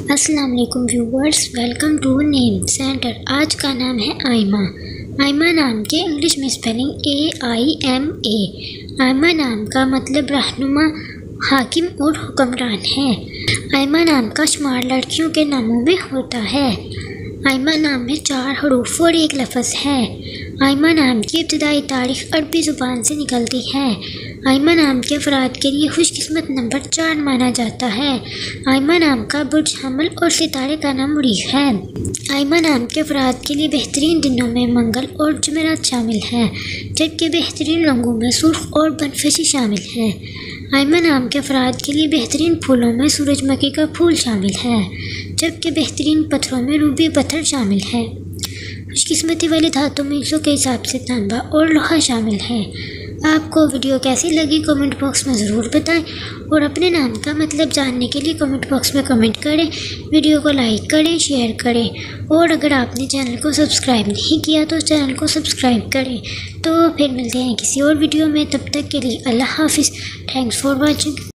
अस्सलाम वालेकुम viewers, welcome to name centre. आज का नाम है आयमा। आयमा नाम के इंग्लिश में स्पेलिंग AIMA। आयमा नाम का मतलब रहनुमा, हाकिम और हुक्मरान है। आयमा नाम का शुमार लड़कियों के नामों में होता है। आयमा नाम में 4 हरूफ और 1 लफ्ज़ है। आयमा नाम की इब्तिदाई तारीख अरबी ज़ुबान से निकलती है। आयमा नाम के अफराद के लिए खुशकिस्मत नंबर 4 माना जाता है। आयमा नाम का बुर्ज हमल और सितारे का नाम मुरीख है। आयमा नाम के अफराद के लिए बेहतरीन दिनों में मंगल और जुमेरात शामिल हैं, जबकि बेहतरीन रंगों में सुर्ख और बनफशी शामिल है। आयमा नाम के अफराद के लिए बेहतरीन फूलों में सूरजमुखी का फूल शामिल है, जबकि बेहतरीन पत्थरों में रूबी पत्थर शामिल है। खुशकिस्मती वाली धातु में हिस्सों के हिसाब से तांबा और लोहा शामिल है। आपको वीडियो कैसी लगी कमेंट बॉक्स में ज़रूर बताएं और अपने नाम का मतलब जानने के लिए कमेंट बॉक्स में कमेंट करें। वीडियो को लाइक करें, शेयर करें और अगर आपने चैनल को सब्सक्राइब नहीं किया तो चैनल को सब्सक्राइब करें। तो फिर मिलते हैं किसी और वीडियो में, तब तक के लिए अल्लाह हाफिज़। Thanks for watching.